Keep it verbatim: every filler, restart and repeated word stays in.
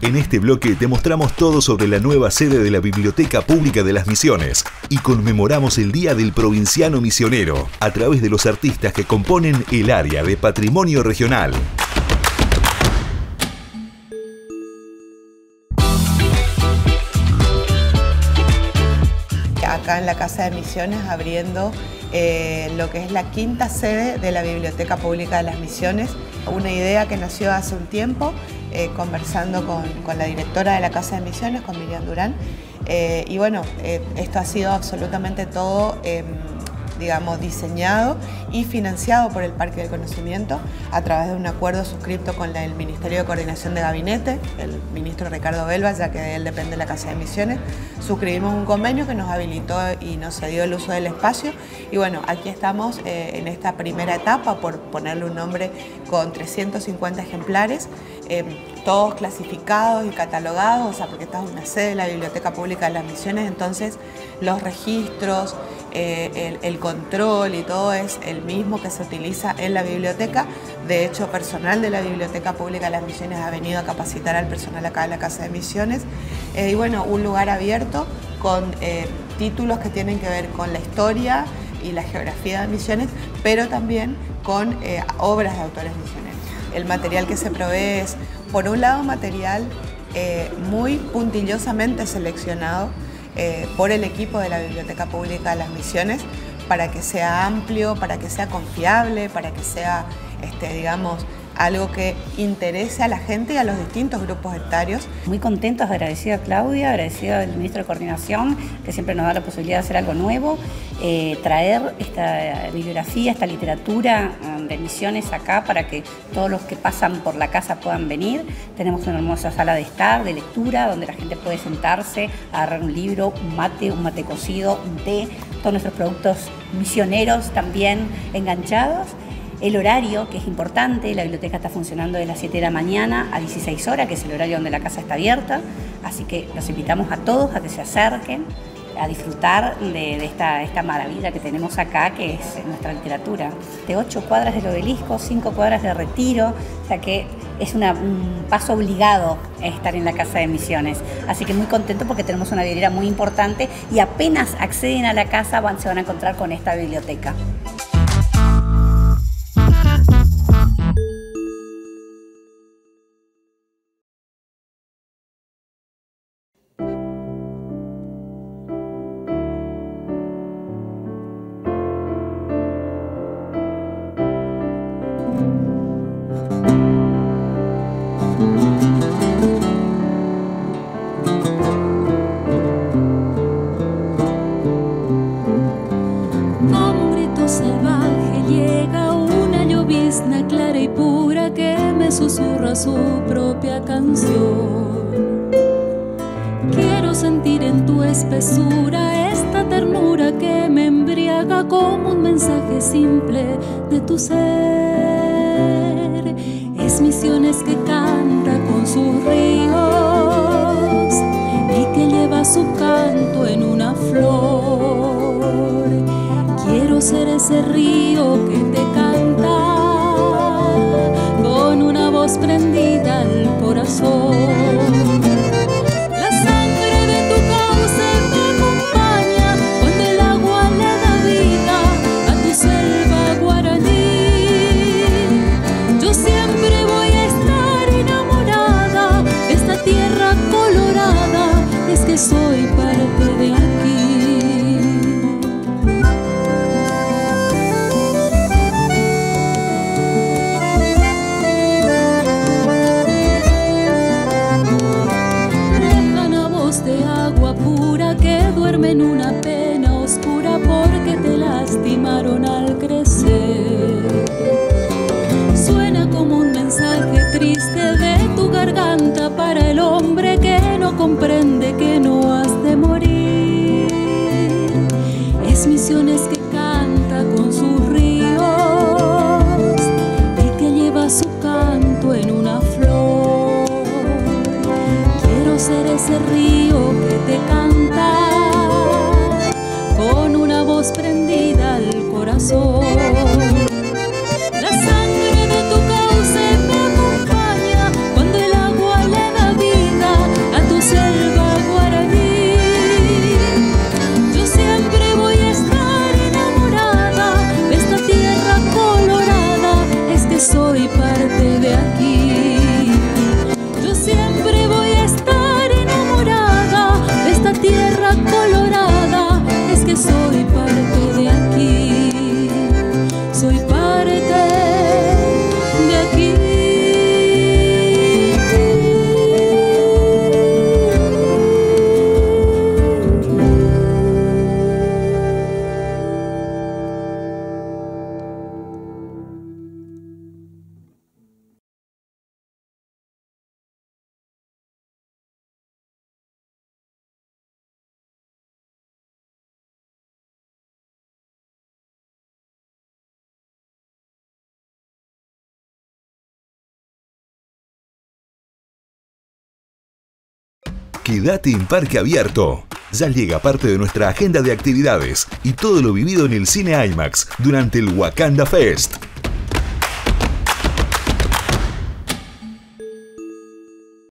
En este bloque te mostramos todo sobre la nueva sede de la Biblioteca Pública de las Misiones y conmemoramos el Día del Provinciano Misionero a través de los artistas que componen el área de Patrimonio Regional. Acá en la Casa de Misiones abriendo eh, lo que es la quinta sede de la Biblioteca Pública de las Misiones, una idea que nació hace un tiempo eh, conversando con, con la directora de la Casa de Misiones, con Miriam Durán, eh, y bueno, eh, esto ha sido absolutamente todo eh, digamos, diseñado y financiado por el Parque del Conocimiento a través de un acuerdo suscrito con el Ministerio de Coordinación de Gabinete, el ministro Ricardo Belva, ya que de él depende la Casa de Misiones. Suscribimos un convenio que nos habilitó y nos cedió el uso del espacio y bueno, aquí estamos eh, en esta primera etapa, por ponerle un nombre, con trescientos cincuenta ejemplares, eh, todos clasificados y catalogados, o sea, porque esta es una sede de la Biblioteca Pública de las Misiones, entonces los registros, Eh, el, el control y todo es el mismo que se utiliza en la biblioteca. De hecho, personal de la Biblioteca Pública de las Misiones ha venido a capacitar al personal acá de la Casa de Misiones. Eh, y bueno, un lugar abierto con eh, títulos que tienen que ver con la historia y la geografía de Misiones, pero también con eh, obras de autores misioneros. El material que se provee es, por un lado, material eh, muy puntillosamente seleccionado Eh, por el equipo de la Biblioteca Pública de las Misiones para que sea amplio, para que sea confiable, para que sea, este, digamos, algo que interese a la gente y a los distintos grupos etarios. Muy contentos, agradecida a Claudia, agradecida al ministro de Coordinación, que siempre nos da la posibilidad de hacer algo nuevo, eh, traer esta bibliografía, esta literatura de Misiones acá para que todos los que pasan por la casa puedan venir. Tenemos una hermosa sala de estar, de lectura, donde la gente puede sentarse, agarrar un libro, un mate, un mate cocido, un té, todos nuestros productos misioneros también enganchados. El horario, que es importante, la biblioteca está funcionando de las siete de la mañana a dieciséis horas, que es el horario donde la casa está abierta, así que los invitamos a todos a que se acerquen, a disfrutar de, de esta, esta maravilla que tenemos acá, que es nuestra literatura. De ocho cuadras del Obelisco, cinco cuadras de Retiro, o sea que es una, un paso obligado estar en la Casa de Misiones. Así que muy contento porque tenemos una vidriera muy importante y apenas acceden a la casa van, se van a encontrar con esta biblioteca. Clara y pura que me susurra su propia canción. Quiero sentir en tu espesura esta ternura que me embriaga como un mensaje simple de tu ser. Es Misiones que canta con sus ríos y que lleva su canto en una flor. Quiero ser ese río que te canta con una voz prendida al corazón. La sangre de tu cauce me acompaña cuando el agua le da vida a tu selva guaraní. Yo siempre voy a estar enamorada de esta tierra colorada, es que soy parte de aquí. En una pena oscura porque te lastimaron al crecer. Suena como un mensaje triste de tu garganta para el hombre que no comprende que no has de morir. Es Misiones que canta con sus ríos y que lleva su canto en una flor. Quiero ser ese río que te canta con una voz prendida al corazón. La sangre de tu cauce me acompaña cuando el agua le da vida que soy parte de aquí. Yo siempre voy a estar enamorada de esta tierra colorada, es que soy parte de aquí, soy parte de aquí. Quédate en Parque Abierto. Ya llega parte de nuestra agenda de actividades y todo lo vivido en el cine IMAX durante el Wakanda Fest.